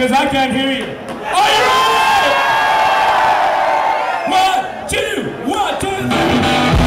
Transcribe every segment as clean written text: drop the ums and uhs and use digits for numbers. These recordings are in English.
because I can't hear you. Are you ready? 1, 2, 1, 2, 3.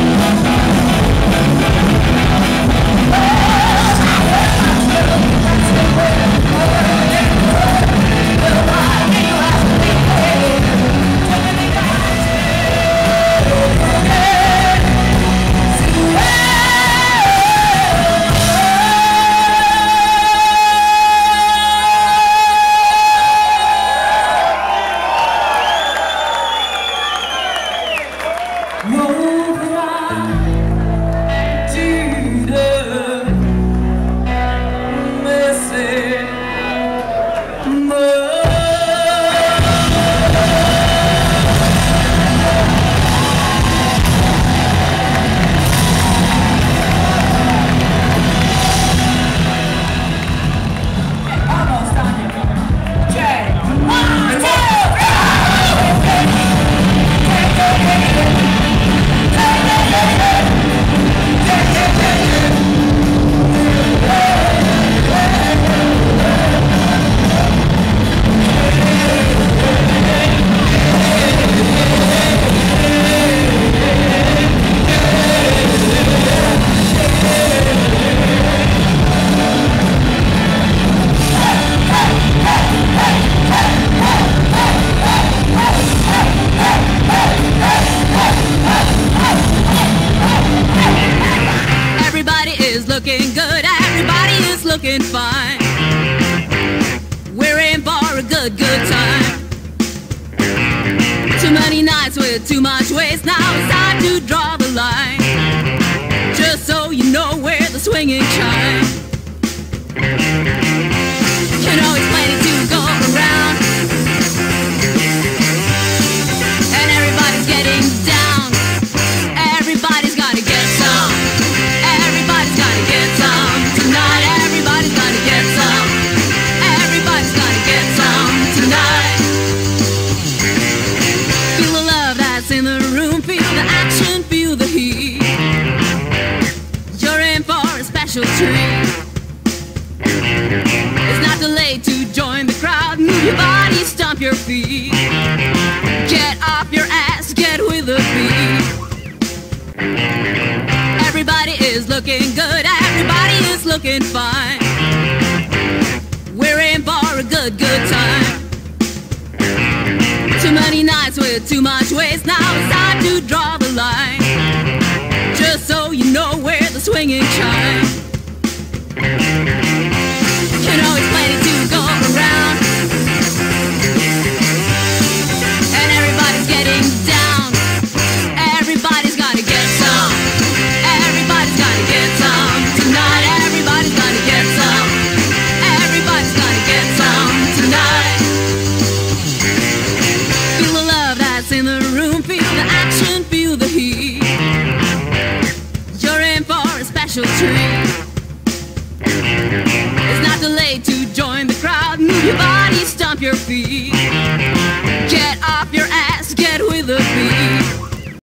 Looking good, everybody is looking fine. We're in for a good time. Too many nights with too much waste. Now it's time to draw the line. Just so you know where the swinging shine. You know it's plenty to go around, and everybody's getting down. Everybody's gotta get some. Everybody's gotta get some tonight. Everybody's gotta get some. Everybody's gotta get some tonight. Feel the love that's in the room. Feel the action, feel the heat. You're in for a special treat. It's not too late to join the crowd. Move your body, stomp your feet. Get off your ass, get with the beat. Everybody is looking good, everybody is looking fine. We're in for a good time. Too many nights with too much waste. Now it's time to draw the line. Just so you know where the swinging shine. You know it's plenty to go around, and everybody's getting down. Everybody's gotta get some. Everybody's gotta get some tonight. Everybody's gotta get some. Everybody's gotta get some tonight. Feel the love that's in the room. Feel the action, feel the heat. You're in for a special treat. It's not too late to join the crowd. Move your body, stomp your feet. Get off your ass.